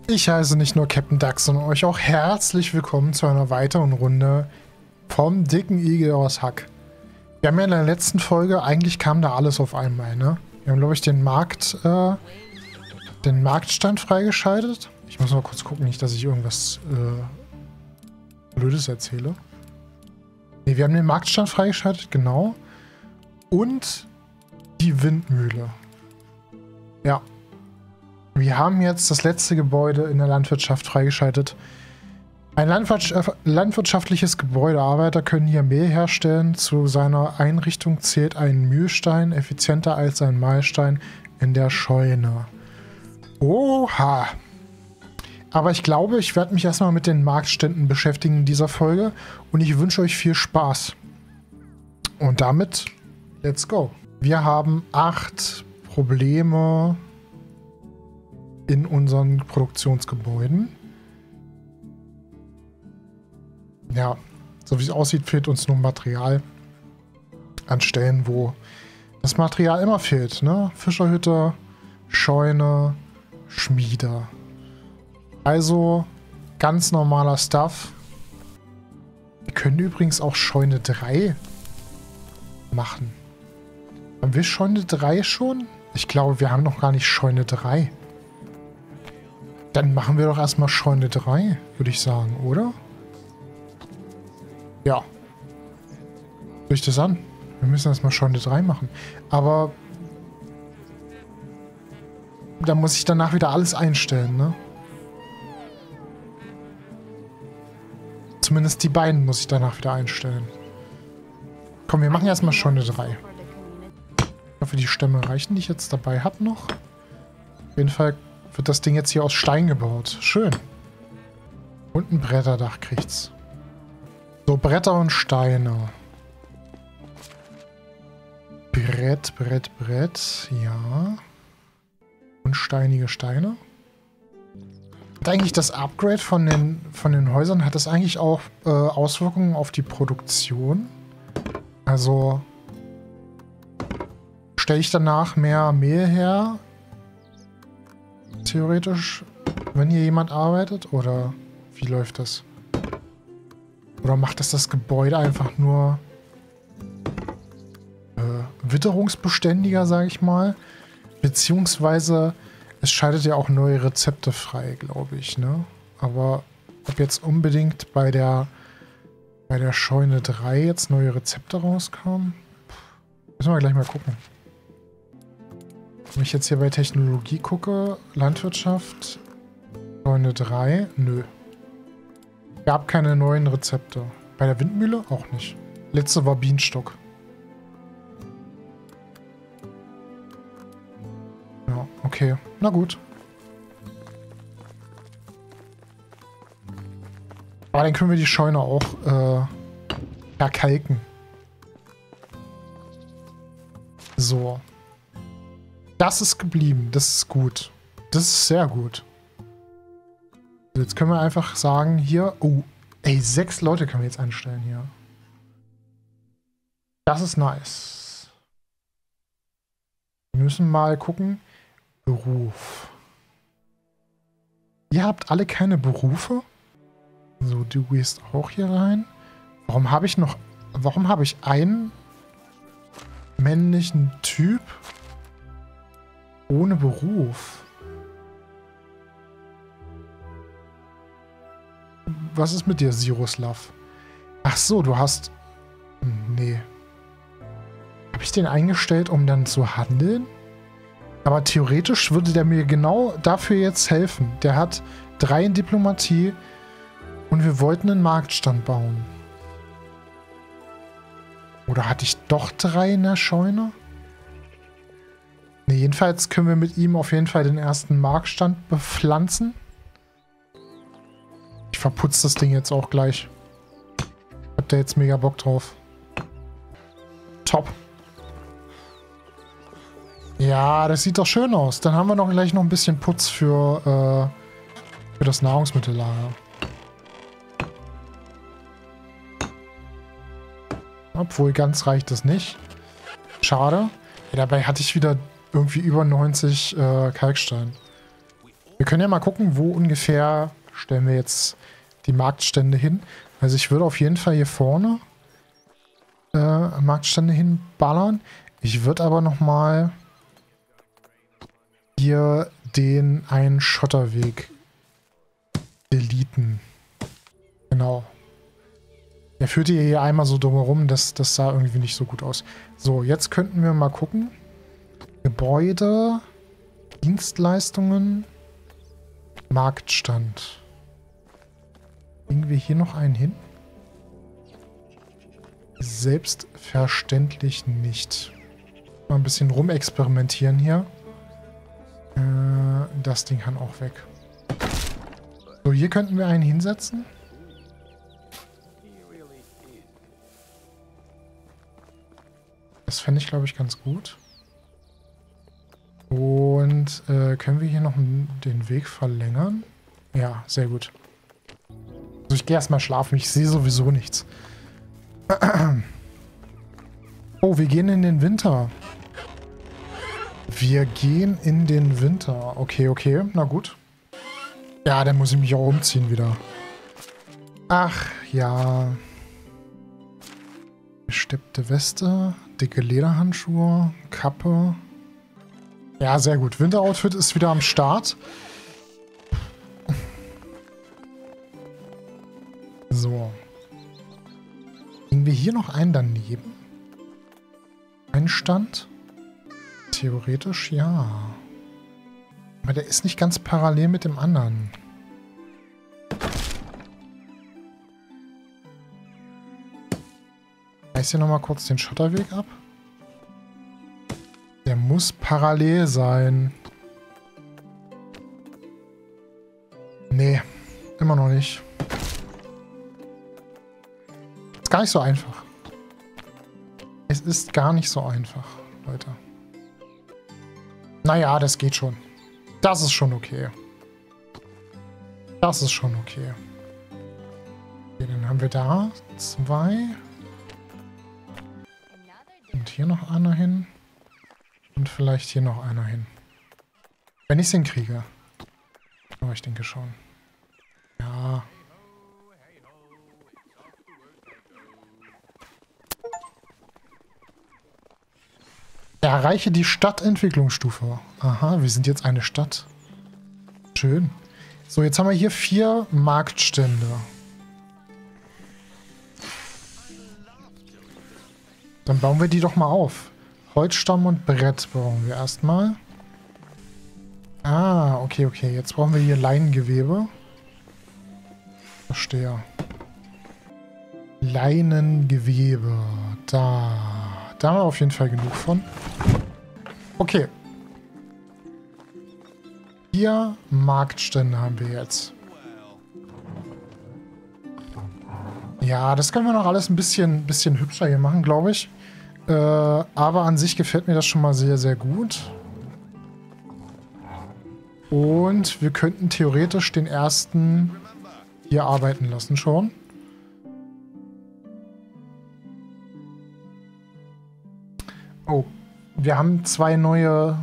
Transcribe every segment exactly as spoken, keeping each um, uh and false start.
Ich heiße nicht nur Captain Dax, sondern euch auch herzlich willkommen zu einer weiteren Runde vom dicken Igel aus Hack. Wir haben ja in der letzten Folge, eigentlich kam da alles auf einmal, ne? Wir haben, glaube ich, den Markt, äh, den Marktstand freigeschaltet. Ich muss mal kurz gucken, nicht, dass ich irgendwas, äh, Blödes erzähle. Ne, wir haben den Marktstand freigeschaltet, genau. Und die Windmühle. Ja. Wir haben jetzt das letzte Gebäude in der Landwirtschaft freigeschaltet. Ein landwirtschaft landwirtschaftliches Gebäude. Arbeiter können hier Mehl herstellen. Zu seiner Einrichtung zählt ein Mühlstein, effizienter als ein Mahlstein in der Scheune. Oha! Aber ich glaube, ich werde mich erstmal mit den Marktständen beschäftigen in dieser Folge. Und ich wünsche euch viel Spaß. Und damit, let's go. Wir haben acht Probleme in unseren Produktionsgebäuden. Ja, so wie es aussieht, fehlt uns nur Material an Stellen, wo das Material immer fehlt, ne? Fischerhütte, Scheune, Schmiede. Also ganz normaler Stuff. Wir können übrigens auch Scheune drei machen. Haben wir Scheune drei schon? Ich glaube, wir haben noch gar nicht Scheune drei. Dann machen wir doch erstmal Scheune drei, würde ich sagen, oder? Ja. Soll ich das an? Wir müssen erstmal Scheune drei machen. Aber da muss ich danach wieder alles einstellen, ne? Zumindest die beiden muss ich danach wieder einstellen. Komm, wir machen erstmal Scheune drei. Ich hoffe, die Stämme reichen, die ich jetzt dabei habe noch. Auf jeden Fall wird das Ding jetzt hier aus Stein gebaut. Schön. Und ein Bretterdach kriegt's. So, Bretter und Steine. Brett, Brett, Brett. Ja. Und steinige Steine. Hat eigentlich das Upgrade von den, von den Häusern, hat das eigentlich auch äh, Auswirkungen auf die Produktion? Also stelle ich danach mehr Mehl her? Theoretisch, wenn hier jemand arbeitet? Oder wie läuft das? Oder macht das das Gebäude einfach nur äh, witterungsbeständiger, sage ich mal? Beziehungsweise es schaltet ja auch neue Rezepte frei, glaube ich, ne? Aber ob jetzt unbedingt bei der bei der Scheune drei jetzt neue Rezepte rauskamen? Müssen wir gleich mal gucken. Wenn ich jetzt hier bei Technologie gucke, Landwirtschaft, Scheune drei, nö. Gab keine neuen Rezepte. Bei der Windmühle auch nicht. Letzte war Bienenstock. Ja, okay. Na gut. Aber dann können wir die Scheune auch äh, erkalken. So. Das ist geblieben. Das ist gut. Das ist sehr gut. Jetzt können wir einfach sagen, hier... Oh, ey, sechs Leute können wir jetzt anstellen hier. Das ist nice. Wir müssen mal gucken. Beruf. Ihr habt alle keine Berufe? So, du gehst auch hier rein. Warum habe ich noch... Warum habe ich einen männlichen Typ ohne Beruf? Was ist mit dir, Siroslav? Ach so, du hast... Nee. Habe ich den eingestellt, um dann zu handeln? Aber theoretisch würde der mir genau dafür jetzt helfen. Der hat drei in Diplomatie und wir wollten einen Marktstand bauen. Oder hatte ich doch drei in der Scheune? Nee, jedenfalls können wir mit ihm auf jeden Fall den ersten Marktstand bepflanzen. Ich verputze das Ding jetzt auch gleich. Ich hab da jetzt mega Bock drauf. Top. Ja, das sieht doch schön aus. Dann haben wir noch gleich noch ein bisschen Putz für, äh, für das Nahrungsmittellager. Obwohl, ganz reicht das nicht. Schade. Ja, dabei hatte ich wieder irgendwie über neunzig äh, Kalkstein. Wir Wir können ja mal gucken, wo ungefähr stellen wir jetzt die Marktstände hin. Also ich würde auf jeden Fall hier vorne äh, Marktstände hinballern. Ich würde aber nochmal hier den einen Schotterweg deleten. Genau. Der führte hier einmal so drumherum, das, das sah irgendwie nicht so gut aus. So, jetzt könnten wir mal gucken. Gebäude, Dienstleistungen, Marktstand. Legen wir hier noch einen hin? Selbstverständlich nicht. Mal ein bisschen rumexperimentieren hier. Äh, das Ding kann auch weg. So, hier könnten wir einen hinsetzen. Das fände ich, glaube ich, ganz gut. Und äh, können wir hier noch den Weg verlängern? Ja, sehr gut. Also ich gehe erstmal schlafen. Ich sehe sowieso nichts. Oh, wir gehen in den Winter. Wir gehen in den Winter. Okay, okay. Na gut. Ja, dann muss ich mich auch umziehen wieder. Ach, ja. Gesteppte Weste, dicke Lederhandschuhe, Kappe. Ja, sehr gut. Winteroutfit ist wieder am Start. So. Kriegen wir hier noch einen daneben? Ein Stand? Theoretisch ja. Aber der ist nicht ganz parallel mit dem anderen. Reiß hier nochmal kurz den Schotterweg ab. Der muss parallel sein. Nee, immer noch nicht. Ist gar nicht so einfach. Es ist gar nicht so einfach, Leute. Naja, das geht schon. Das ist schon okay. Das ist schon okay. Okay, dann haben wir da zwei. Und hier noch einer hin. Und vielleicht hier noch einer hin. Wenn ich es hinkriege. Aber ich denke schon. Ja. Erreiche die Stadtentwicklungsstufe. Aha, wir sind jetzt eine Stadt. Schön. So, jetzt haben wir hier vier Marktstände. Dann bauen wir die doch mal auf. Holzstamm und Brett brauchen wir erstmal. Ah, okay, okay. Jetzt brauchen wir hier Leinengewebe. Verstehe. Leinengewebe. Da. Da haben wir auf jeden Fall genug von. Okay. Vier Marktstände haben wir jetzt. Ja, das können wir noch alles ein bisschen, bisschen hübscher hier machen, glaube ich. Äh, aber an sich gefällt mir das schon mal sehr, sehr gut. Und wir könnten theoretisch den ersten hier arbeiten lassen schon. Oh, wir haben zwei neue...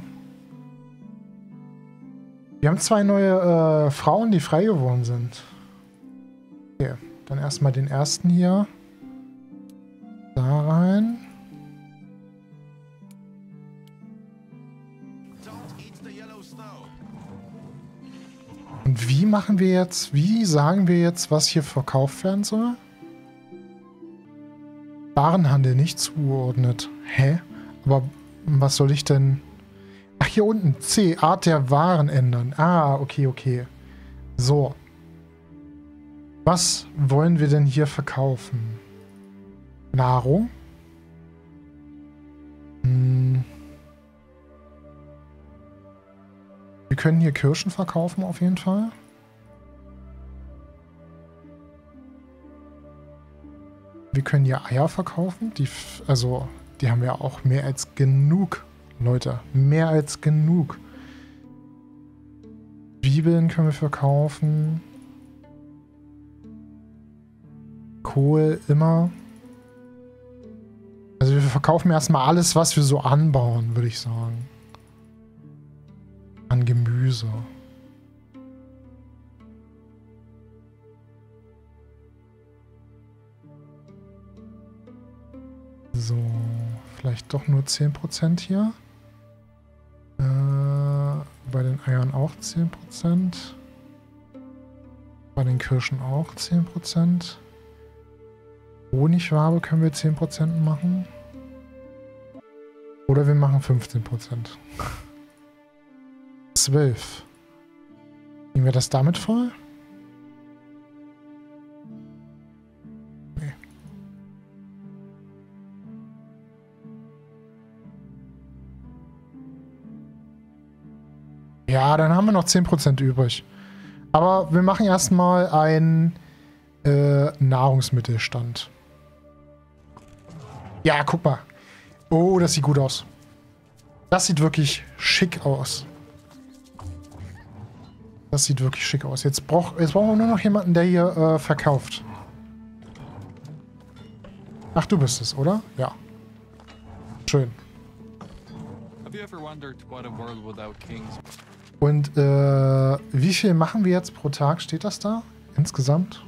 Wir haben zwei neue äh, Frauen, die frei geworden sind. Okay, dann erstmal den ersten hier. Da rein. Und wie machen wir jetzt, wie sagen wir jetzt, was hier verkauft werden soll? Warenhandel nicht zugeordnet. Hä? Aber was soll ich denn... Ach, hier unten. C. Art der Waren ändern. Ah, okay, okay. So. Was wollen wir denn hier verkaufen? Nahrung. Hm. Wir können hier Kirschen verkaufen auf jeden Fall. Wir können hier Eier verkaufen. Die, also, die haben wir auch mehr als genug, Leute. Mehr als genug. Zwiebeln können wir verkaufen. Kohl immer. Also wir verkaufen erstmal alles, was wir so anbauen, würde ich sagen. An Gemüse. So, vielleicht doch nur zehn Prozent hier. Äh, bei den Eiern auch zehn Prozent. Bei den Kirschen auch zehn Prozent. Honigwabe können wir zehn Prozent machen. Oder wir machen fünfzehn Prozent. zwölf. Nehmen wir das damit voll? Nee. Ja, dann haben wir noch zehn Prozent übrig. Aber wir machen erstmal einen äh, Nahrungsmittelstand. Ja, guck mal. Oh, das sieht gut aus. Das sieht wirklich schick aus. Das sieht wirklich schick aus. Jetzt, brauch, jetzt brauchen wir nur noch jemanden, der hier äh, verkauft. Ach, du bist es, oder? Ja. Schön. Und äh, wie viel machen wir jetzt pro Tag? Steht das da? Insgesamt?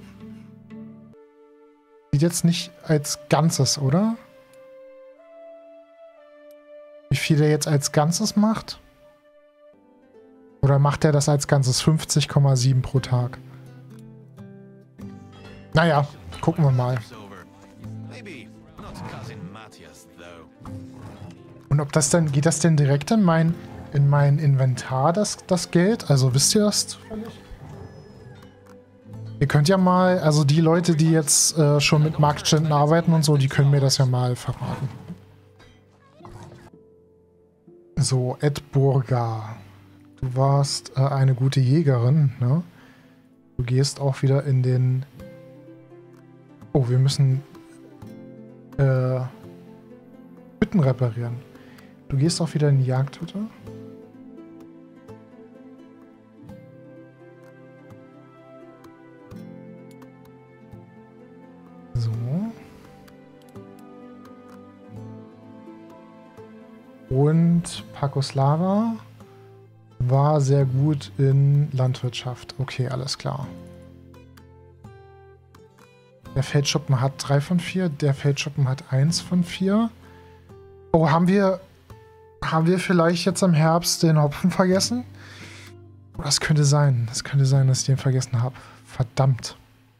Sieht jetzt nicht als Ganzes, oder? Wie viel der jetzt als Ganzes macht? Oder macht er das als Ganzes fünfzig Komma sieben pro Tag? Naja, gucken wir mal. Und ob das dann, geht das denn direkt in mein, in mein Inventar, das, das Geld? Also wisst ihr das? Ihr könnt ja mal, also die Leute, die jetzt äh, schon mit Marktständen arbeiten und so, die können mir das ja mal verraten. So, Edburga. Du warst äh, eine gute Jägerin, ne? Du gehst auch wieder in den... Oh, wir müssen äh, Hütten reparieren. Du gehst auch wieder in die Jagdhütte. So. Und Pakoslava war sehr gut in Landwirtschaft. Okay, alles klar. Der Feldschuppen hat drei von vier, der Feldschuppen hat eins von vier. Oh, haben wir, haben wir vielleicht jetzt im Herbst den Hopfen vergessen? Oh, das könnte sein. Das könnte sein, dass ich den vergessen habe. Verdammt.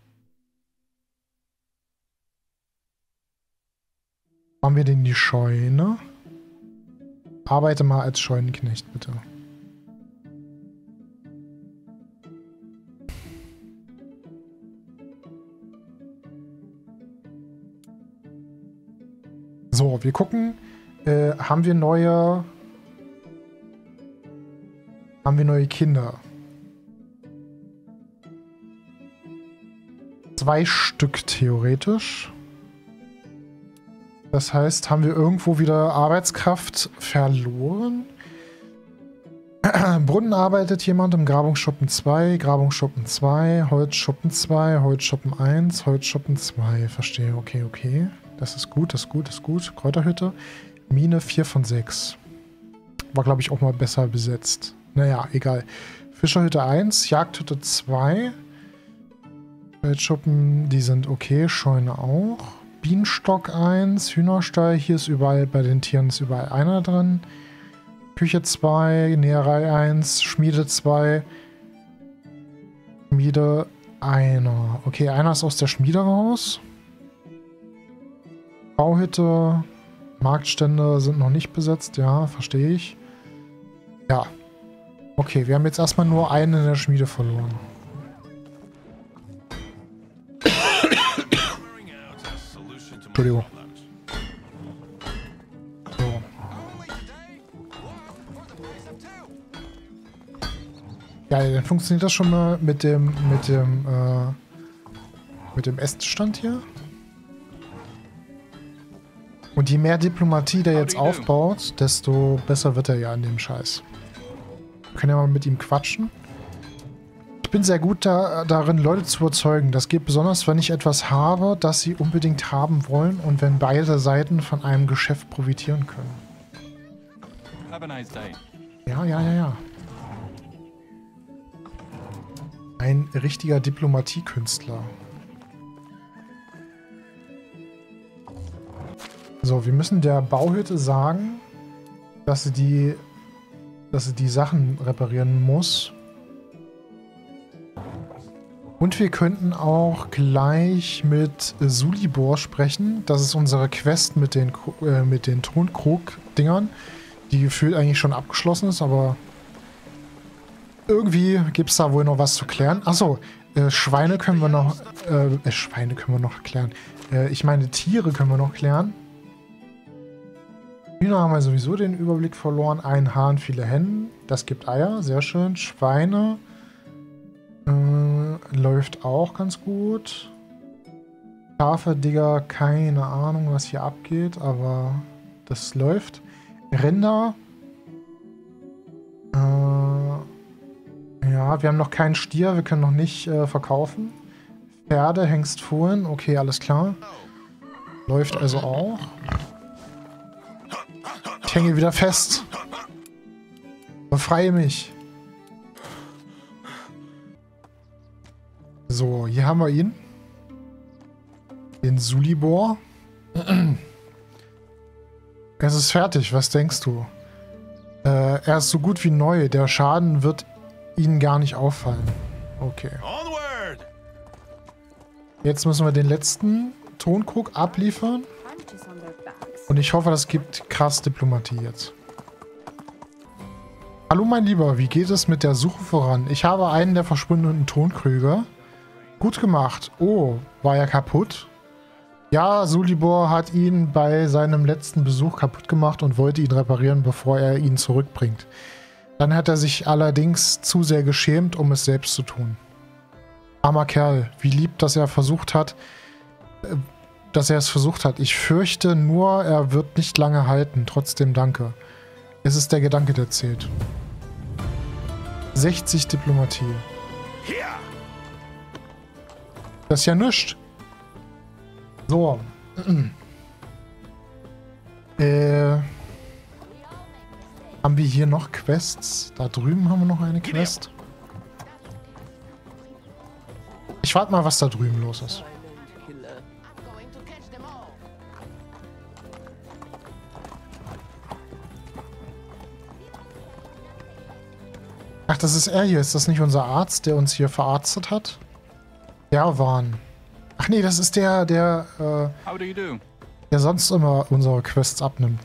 Haben wir denn die Scheune? Arbeite mal als Scheunenknecht, bitte. So, wir gucken. Äh, haben wir neue... Haben wir neue Kinder? Zwei Stück theoretisch. Das heißt, haben wir irgendwo wieder Arbeitskraft verloren? Brunnen arbeitet jemand im Grabungsschuppen zwei, Grabungsschuppen zwei, Holzschuppen zwei, Holzschuppen eins, Holzschuppen zwei. Verstehe, okay, okay. Das ist gut, das ist gut, das ist gut. Kräuterhütte. Mine vier von sechs. War, glaube ich, auch mal besser besetzt. Naja, egal. Fischerhütte eins, Jagdhütte zwei. Holzschuppen, die sind okay. Scheune auch. Bienenstock eins, Hühnerstall. Hier ist überall, bei den Tieren ist überall einer drin. Küche zwei, Näherei eins, Schmiede zwei. Schmiede einer. Okay, einer ist aus der Schmiede raus. Bauhütte, Marktstände sind noch nicht besetzt, ja, verstehe ich. Ja. Okay, wir haben jetzt erstmal nur einen in der Schmiede verloren. Entschuldigung. So. Ja, dann funktioniert das schon mal mit dem, mit dem, äh, mit dem Essstand hier. Und je mehr Diplomatie der jetzt aufbaut, desto besser wird er ja in dem Scheiß. Wir können ja mal mit ihm quatschen. Ich bin sehr gut da, darin, Leute zu überzeugen. Das geht besonders, wenn ich etwas habe, das sie unbedingt haben wollen und wenn beide Seiten von einem Geschäft profitieren können. Ja, ja, ja, ja. Ein richtiger Diplomatiekünstler. So, wir müssen der Bauhütte sagen, dass sie die, dass sie die Sachen reparieren muss. Und wir könnten auch gleich mit Sulibor sprechen. Das ist unsere Quest mit den, äh, mit den Tonkrug-Dingern, die gefühlt eigentlich schon abgeschlossen ist, aber irgendwie gibt es da wohl noch was zu klären. Achso, äh, Schweine können wir noch, äh, Schweine können wir noch klären. Äh, ich meine, Tiere können wir noch klären. Hühner haben wir sowieso den Überblick verloren. Ein Hahn, viele Hennen. Das gibt Eier, sehr schön. Schweine äh, läuft auch ganz gut. Schafe, Digger, keine Ahnung, was hier abgeht, aber das läuft. Rinder. Äh, ja, wir haben noch keinen Stier, wir können noch nicht äh, verkaufen. Pferde, Hengst, Fohlen, okay, alles klar. Läuft also auch. Ich hänge wieder fest. Befreie mich. So, hier haben wir ihn. Den Sulibor. Es ist fertig, was denkst du? Äh, er ist so gut wie neu. Der Schaden wird Ihnen gar nicht auffallen. Okay. Jetzt müssen wir den letzten Tonkrug abliefern. Und ich hoffe, das gibt krass Diplomatie jetzt. Hallo mein Lieber, wie geht es mit der Suche voran? Ich habe einen der verschwundenen Tonkrüge. Gut gemacht. Oh, war er kaputt? Ja, Sulibor hat ihn bei seinem letzten Besuch kaputt gemacht und wollte ihn reparieren, bevor er ihn zurückbringt. Dann hat er sich allerdings zu sehr geschämt, um es selbst zu tun. Armer Kerl, wie lieb, dass er versucht hat, äh, dass er es versucht hat. Ich fürchte nur, er wird nicht lange halten. Trotzdem danke. Es ist der Gedanke, der zählt. sechzig Diplomatie. Das ist ja nichts. So. äh... Haben wir hier noch Quests? Da drüben haben wir noch eine Quest. Ich warte mal, was da drüben los ist. Ach, das ist er hier. Ist das nicht unser Arzt, der uns hier verarztet hat? Der Wahn. Ach nee, das ist der, der, äh, der sonst immer unsere Quests abnimmt.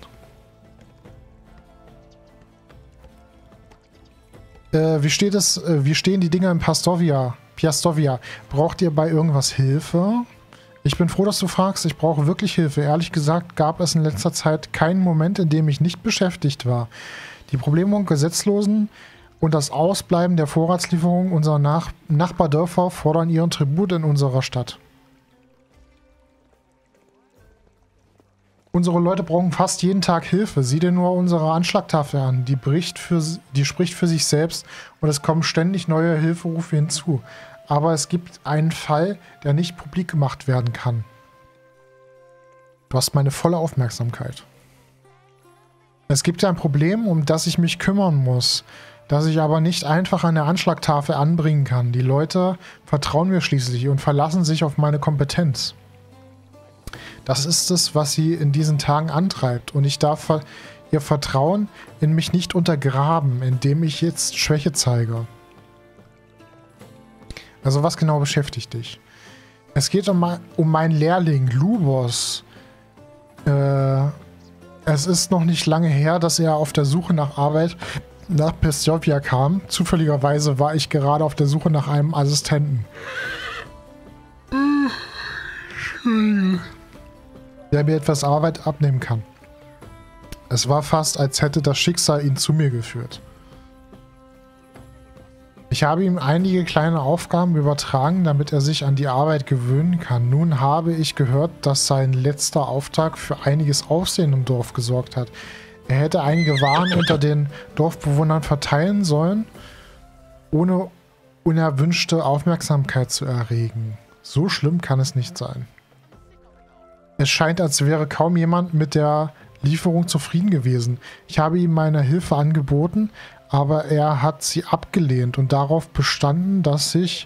Äh, wie steht es, äh, wie stehen die Dinger in Pastovia? Piastovia. Braucht ihr bei irgendwas Hilfe? Ich bin froh, dass du fragst. Ich brauche wirklich Hilfe. Ehrlich gesagt gab es in letzter Zeit keinen Moment, in dem ich nicht beschäftigt war. Die Probleme Gesetzlosen und das Ausbleiben der Vorratslieferungen unserer Nach Nachbardörfer fordern ihren Tribut in unserer Stadt. Unsere Leute brauchen fast jeden Tag Hilfe. Sieh dir nur unsere Anschlagtafel an. Die, bricht für, die spricht für sich selbst und es kommen ständig neue Hilferufe hinzu. Aber es gibt einen Fall, der nicht publik gemacht werden kann. Du hast meine volle Aufmerksamkeit. Es gibt ein Problem, um das ich mich kümmern muss, das ich aber nicht einfach an der Anschlagtafel anbringen kann. Die Leute vertrauen mir schließlich und verlassen sich auf meine Kompetenz. Das ist es, was sie in diesen Tagen antreibt. Und ich darf ihr Vertrauen in mich nicht untergraben, indem ich jetzt Schwäche zeige. Also was genau beschäftigt dich? Es geht um, um meinen Lehrling, Lubos. Äh, es ist noch nicht lange her, dass er auf der Suche nach Arbeit nach Pestovia kam. Zufälligerweise war ich gerade auf der Suche nach einem Assistenten. Der mir etwas Arbeit abnehmen kann. Es war fast, als hätte das Schicksal ihn zu mir geführt. Ich habe ihm einige kleine Aufgaben übertragen, damit er sich an die Arbeit gewöhnen kann. Nun habe ich gehört, dass sein letzter Auftrag für einiges Aufsehen im Dorf gesorgt hat. Er hätte einige Waren unter den Dorfbewohnern verteilen sollen, ohne unerwünschte Aufmerksamkeit zu erregen. So schlimm kann es nicht sein. Es scheint, als wäre kaum jemand mit der Lieferung zufrieden gewesen. Ich habe ihm meine Hilfe angeboten, aber er hat sie abgelehnt und darauf bestanden, dass ich...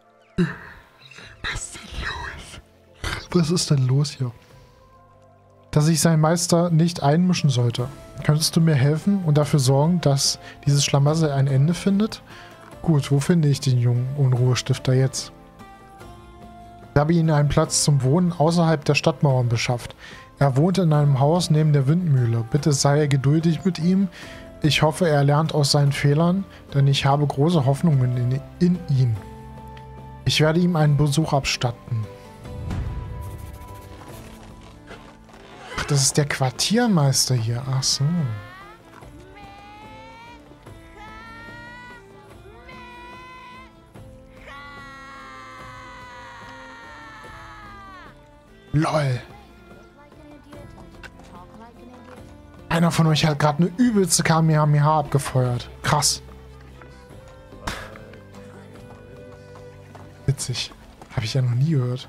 Was ist denn los? Was ist denn los hier? dass ich seinen Meister nicht einmischen sollte. Könntest du mir helfen und dafür sorgen, dass dieses Schlamassel ein Ende findet? Gut, wo finde ich den jungen Unruhestifter jetzt? Ich habe ihm einen Platz zum Wohnen außerhalb der Stadtmauern beschafft. Er wohnt in einem Haus neben der Windmühle. Bitte sei geduldig mit ihm. Ich hoffe, er lernt aus seinen Fehlern, denn ich habe große Hoffnungen in, in ihn. Ich werde ihm einen Besuch abstatten. Ach, das ist der Quartiermeister hier. Ach so. Lol. Einer von euch hat gerade eine übelste Kamehameha abgefeuert. Krass. Witzig. Habe ich ja noch nie gehört.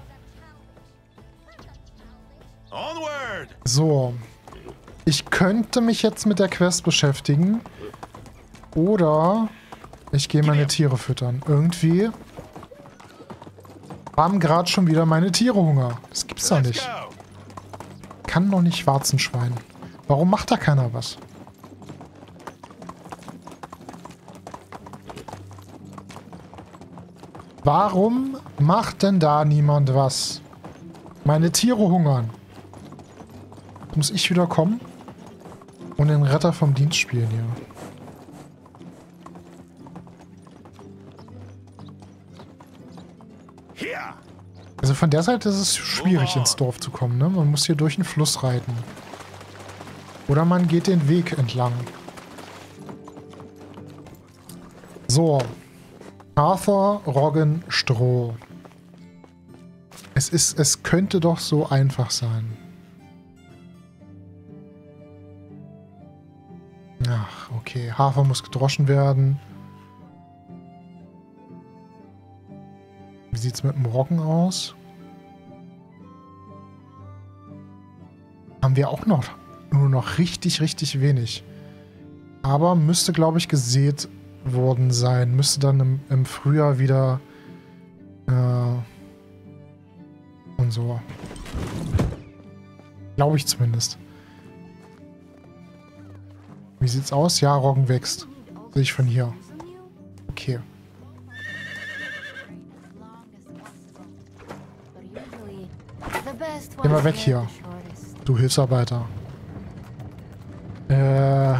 So. Ich könnte mich jetzt mit der Quest beschäftigen. Oder ich gehe meine Tiere füttern. Irgendwie haben gerade schon wieder meine Tiere Hunger. Das gibt's doch nicht. Kann doch nicht Warzenschwein. Warum macht da keiner was? Warum macht denn da niemand was? Meine Tiere hungern. Muss ich wieder kommen und den Retter vom Dienst spielen hier. Also von der Seite ist es schwierig, ins Dorf zu kommen, ne? Man muss hier durch den Fluss reiten. Oder man geht den Weg entlang. So. Arthur, Roggen, Stroh. Es ist, es könnte doch so einfach sein. Ach, okay. Hafer muss gedroschen werden. Wie sieht es mit dem Roggen aus? Haben wir auch noch nur noch richtig, richtig wenig. Aber müsste, glaube ich, gesät worden sein. Müsste dann im, im Frühjahr wieder äh, und so. Glaube ich zumindest. Wie sieht's aus? Ja, Roggen wächst. Sehe ich von hier. Okay. Geh mal weg hier. Du Hilfsarbeiter. Äh.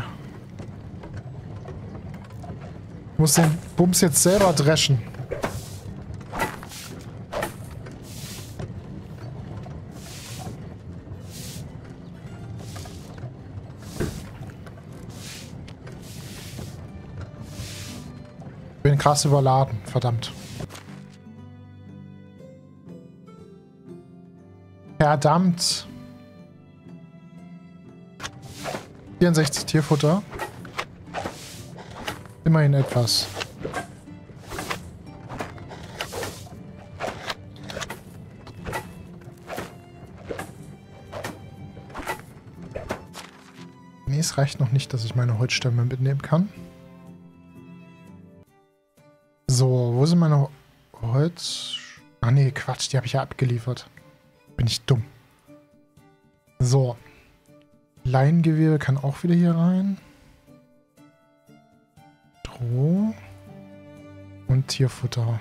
Ich muss den Bums jetzt selber dreschen. Bin krass überladen, verdammt. Verdammt. vierundsechzig Tierfutter. Immerhin etwas. Nee, es reicht noch nicht, dass ich meine Holzstämme mitnehmen kann. So, wo sind meine Holz... Ah nee, Quatsch, die habe ich ja abgeliefert. Bin ich dumm. So. Leingewebe kann auch wieder hier rein. Stroh. Und Tierfutter.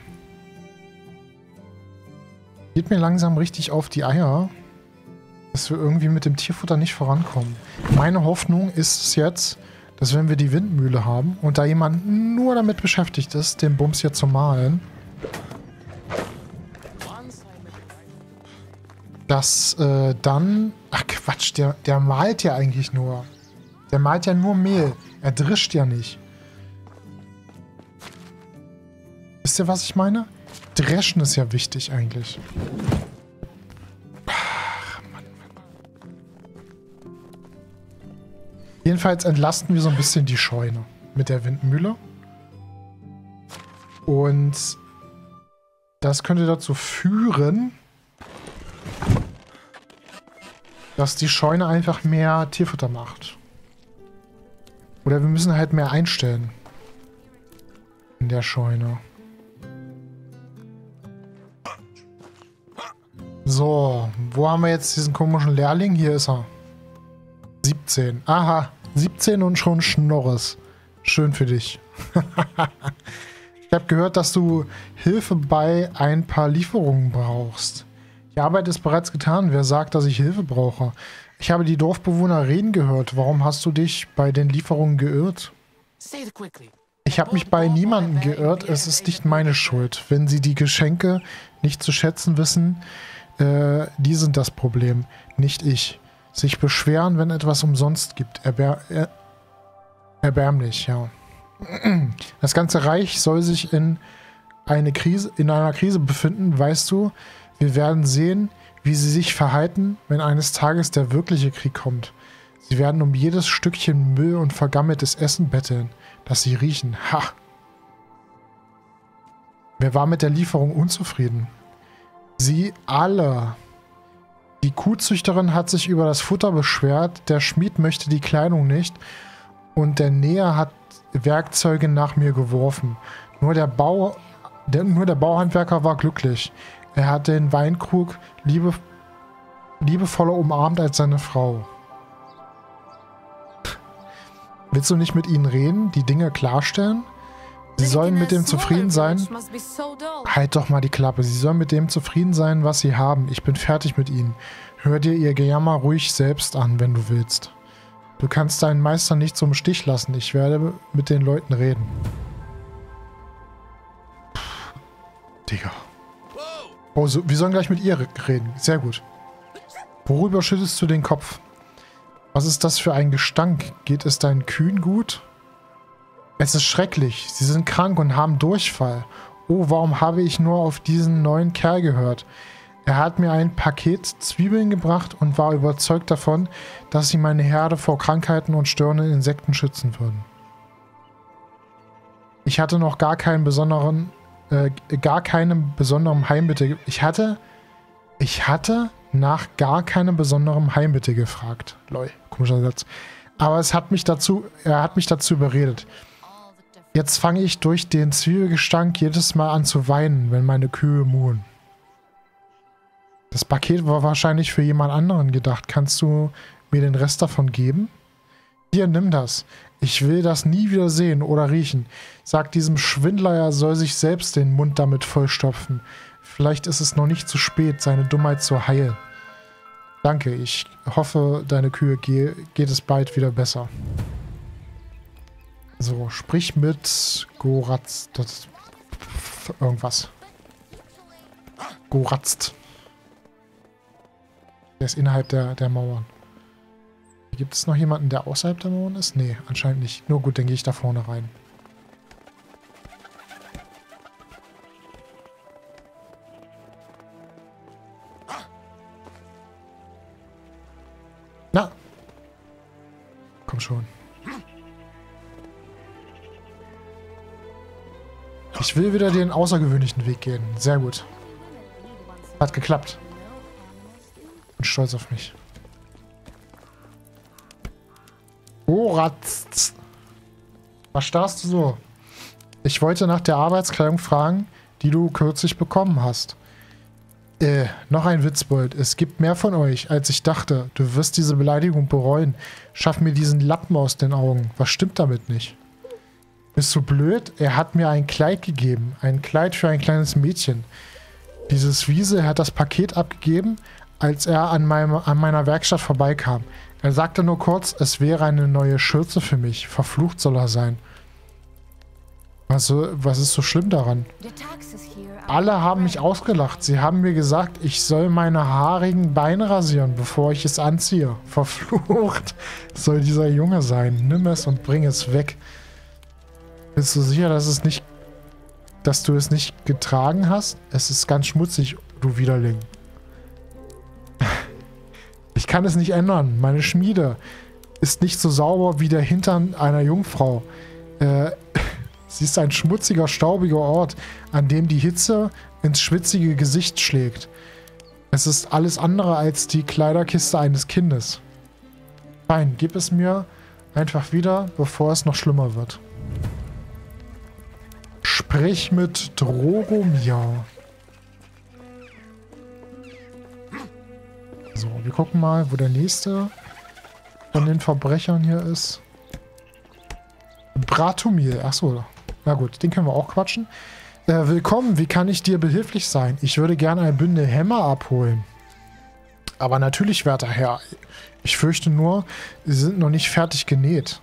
Geht mir langsam richtig auf die Eier, dass wir irgendwie mit dem Tierfutter nicht vorankommen. Meine Hoffnung ist es jetzt, dass wenn wir die Windmühle haben und da jemand nur damit beschäftigt ist, den Bums hier zu mahlen, dass äh, dann... Ach Quatsch, der, der malt ja eigentlich nur. Der malt ja nur Mehl. Er drischt ja nicht. Wisst ihr, was ich meine? Dreschen ist ja wichtig eigentlich. Ach, Mann, Mann. Jedenfalls entlasten wir so ein bisschen die Scheune mit der Windmühle. Und das könnte dazu führen, dass die Scheune einfach mehr Tierfutter macht. Oder wir müssen halt mehr einstellen. In der Scheune. So, wo haben wir jetzt diesen komischen Lehrling? Hier ist er. siebzehn. Aha, siebzehn und schon Schnorres. Schön für dich. Ich habe gehört, dass du Hilfe bei ein paar Lieferungen brauchst. Die Arbeit ist bereits getan. Wer sagt, dass ich Hilfe brauche? Ich habe die Dorfbewohner reden gehört. Warum hast du dich bei den Lieferungen geirrt? Ich habe mich bei niemandem geirrt. Es ist nicht meine Schuld. Wenn sie die Geschenke nicht zu schätzen wissen, äh, die sind das Problem, nicht ich. Sich beschweren, wenn etwas umsonst gibt. Erbär er erbärmlich, ja. Das ganze Reich soll sich in, eine Krise, in einer Krise befinden, weißt du. Wir werden sehen, wie sie sich verhalten, wenn eines Tages der wirkliche Krieg kommt. Sie werden um jedes Stückchen Müll und vergammeltes Essen betteln, das sie riechen. Ha! Wer war mit der Lieferung unzufrieden? Sie alle. Die Kuhzüchterin hat sich über das Futter beschwert, der Schmied möchte die Kleidung nicht und der Näher hat Werkzeuge nach mir geworfen. Nur der, Bau, der, nur der Bauhandwerker war glücklich. Er hat den Weinkrug liebe, liebevoller umarmt als seine Frau. Willst du nicht mit ihnen reden, die Dinge klarstellen? Sie sollen mit dem zufrieden sein. Halt doch mal die Klappe. Sie sollen mit dem zufrieden sein, was sie haben. Ich bin fertig mit ihnen. Hör dir ihr Gejammer ruhig selbst an, wenn du willst. Du kannst deinen Meister nicht so im Stich lassen. Ich werde mit den Leuten reden. Puh, Digga. Oh, so, wir sollen gleich mit ihr reden. Sehr gut. Worüber schüttelst du den Kopf? Was ist das für ein Gestank? Geht es deinen Kühen gut? Es ist schrecklich. Sie sind krank und haben Durchfall. Oh, warum habe ich nur auf diesen neuen Kerl gehört? Er hat mir ein Paket Zwiebeln gebracht und war überzeugt davon, dass sie meine Herde vor Krankheiten und störenden Insekten schützen würden. Ich hatte noch gar keinen besonderen, äh, gar keinem besonderen Heimbitte. Ich hatte, ich hatte nach gar keinem besonderen Heimbitte gefragt. Lol, komischer Satz. Aber es hat mich dazu, er hat mich dazu überredet. Jetzt fange ich durch den Zwiebelgestank jedes Mal an zu weinen, wenn meine Kühe muhen. Das Paket war wahrscheinlich für jemand anderen gedacht. Kannst du mir den Rest davon geben? Hier, nimm das. Ich will das nie wieder sehen oder riechen. Sag diesem Schwindler, er soll sich selbst den Mund damit vollstopfen. Vielleicht ist es noch nicht zu spät, seine Dummheit zu heilen. Danke, ich hoffe, deine Kühe ge geht es bald wieder besser. So, sprich mit Goratz. Das irgendwas. Goratzt. Der ist innerhalb der, der Mauern. Gibt es noch jemanden, der außerhalb der Mauern ist? Nee, anscheinend nicht. Nur gut, dann gehe ich da vorne rein. Na! Komm schon. Ich will wieder den außergewöhnlichen Weg gehen. Sehr gut. Hat geklappt. Bin stolz auf mich. Oh, Ratz. Was starrst du so? Ich wollte nach der Arbeitskleidung fragen, die du kürzlich bekommen hast. Äh, noch ein Witzbold. Es gibt mehr von euch, als ich dachte. Du wirst diese Beleidigung bereuen. Schaff mir diesen Lappen aus den Augen. Was stimmt damit nicht? Bist du blöd? Er hat mir ein Kleid gegeben. Ein Kleid für ein kleines Mädchen. Dieses Wiesel hat das Paket abgegeben, als er an, meinem, an meiner Werkstatt vorbeikam. Er sagte nur kurz, es wäre eine neue Schürze für mich. Verflucht soll er sein. Was, was ist so schlimm daran? Alle haben mich ausgelacht. Sie haben mir gesagt, ich soll meine haarigen Beine rasieren, bevor ich es anziehe. Verflucht soll dieser Junge sein. Nimm es und bring es weg. Bist du sicher, dass es nicht, dass du es nicht getragen hast? Es ist ganz schmutzig, du Widerling. Ich kann es nicht ändern. Meine Schmiede ist nicht so sauber wie der Hintern einer Jungfrau. Äh, sie ist ein schmutziger, staubiger Ort, an dem die Hitze ins schwitzige Gesicht schlägt. Es ist alles andere als die Kleiderkiste eines Kindes. Fein, gib es mir einfach wieder, bevor es noch schlimmer wird. Sprich mit Drogomir. So, wir gucken mal, wo der nächste von den Verbrechern hier ist. Bratomil. Achso. Na gut, den können wir auch quatschen. Äh, willkommen, wie kann ich dir behilflich sein? Ich würde gerne ein Bündel Hämmer abholen. Aber natürlich, werter Herr. Ich fürchte nur, sie sind noch nicht fertig genäht.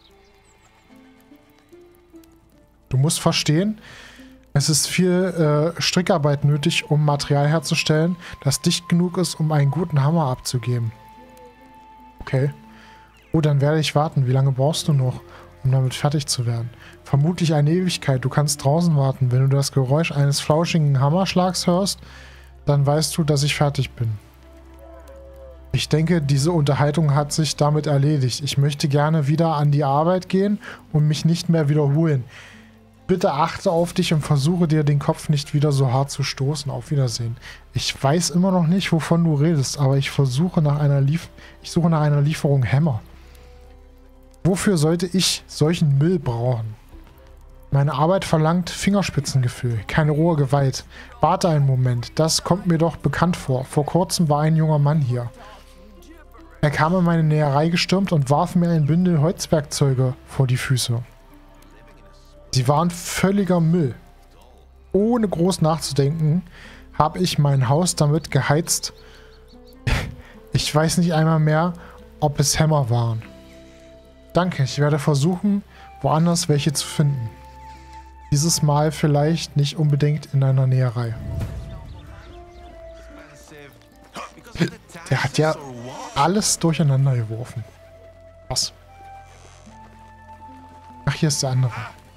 Du musst verstehen, es ist viel äh, Strickarbeit nötig, um Material herzustellen, das dicht genug ist, um einen guten Hammer abzugeben. Okay. Oh, dann werde ich warten. Wie lange brauchst du noch, um damit fertig zu werden? Vermutlich eine Ewigkeit. Du kannst draußen warten. Wenn du das Geräusch eines flauschigen Hammerschlags hörst, dann weißt du, dass ich fertig bin. Ich denke, diese Unterhaltung hat sich damit erledigt. Ich möchte gerne wieder an die Arbeit gehen und mich nicht mehr wiederholen. Bitte achte auf dich und versuche dir den Kopf nicht wieder so hart zu stoßen. Auf Wiedersehen. Ich weiß immer noch nicht, wovon du redest, aber ich versuche nach einer Lief ich suche nach einer Lieferung Hämmer. Wofür sollte ich solchen Müll brauchen? Meine Arbeit verlangt Fingerspitzengefühl, keine rohe Gewalt. Warte einen Moment, das kommt mir doch bekannt vor. Vor kurzem war ein junger Mann hier. Er kam in meine Näherei gestürmt und warf mir ein Bündel Holzwerkzeuge vor die Füße. Sie waren völliger Müll. Ohne groß nachzudenken, habe ich mein Haus damit geheizt. Ich weiß nicht einmal mehr, ob es Hämmer waren. Danke, ich werde versuchen, woanders welche zu finden. Dieses Mal vielleicht nicht unbedingt in einer Näherei. Der hat ja alles durcheinander geworfen. Was? Ach, hier ist der andere.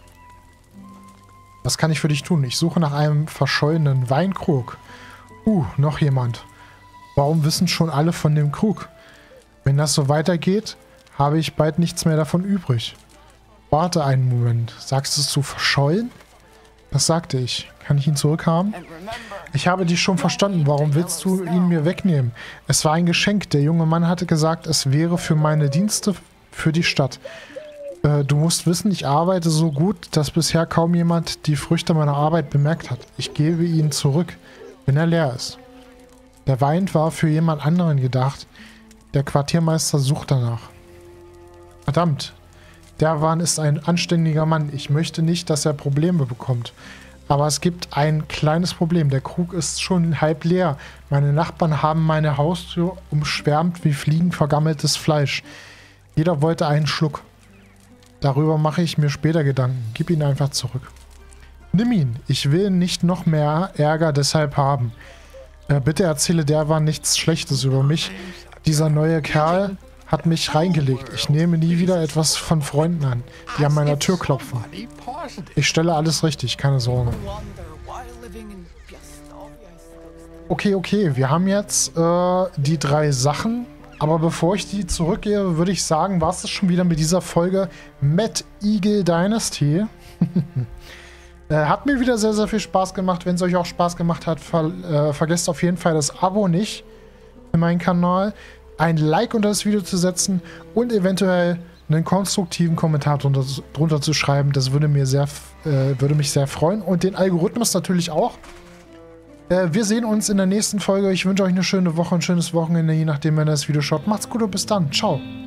Was kann ich für dich tun? Ich suche nach einem verschollenen Weinkrug. Uh, noch jemand. Warum wissen schon alle von dem Krug? Wenn das so weitergeht, habe ich bald nichts mehr davon übrig. Warte einen Moment. Sagst du es zu verschollen? Das sagte ich. Kann ich ihn zurückhaben? Ich habe dich schon verstanden. Warum willst du ihn mir wegnehmen? Es war ein Geschenk. Der junge Mann hatte gesagt, es wäre für meine Dienste für die Stadt. Äh, du musst wissen, ich arbeite so gut, dass bisher kaum jemand die Früchte meiner Arbeit bemerkt hat. Ich gebe ihn zurück, wenn er leer ist. Der Wein war für jemand anderen gedacht. Der Quartiermeister sucht danach. Verdammt. Der Wan ist ein anständiger Mann. Ich möchte nicht, dass er Probleme bekommt. Aber es gibt ein kleines Problem. Der Krug ist schon halb leer. Meine Nachbarn haben meine Haustür umschwärmt wie fliegend vergammeltes Fleisch. Jeder wollte einen Schluck. Darüber mache ich mir später Gedanken. Gib ihn einfach zurück. Nimm ihn. Ich will nicht noch mehr Ärger deshalb haben. Äh, bitte erzähle der Wan nichts Schlechtes über mich. Dieser neue Kerl hat mich reingelegt. Ich nehme nie wieder etwas von Freunden an, die an meiner Tür klopfen. Ich stelle alles richtig, keine Sorge. Okay, okay, wir haben jetzt äh, die drei Sachen. Aber bevor ich die zurückgehe, würde ich sagen, war es das schon wieder mit dieser Folge Mad Eagle Dynasty. äh, hat mir wieder sehr, sehr viel Spaß gemacht. Wenn es euch auch Spaß gemacht hat, ver äh, vergesst auf jeden Fall das Abo nicht für meinen Kanal. Ein Like unter das Video zu setzen und eventuell einen konstruktiven Kommentar drunter, drunter zu schreiben. Das würde, mir sehr, äh, würde mich sehr freuen. Und den Algorithmus natürlich auch. Äh, wir sehen uns in der nächsten Folge. Ich wünsche euch eine schöne Woche, ein schönes Wochenende, je nachdem, wenn ihr das Video schaut. Macht's gut und bis dann. Ciao.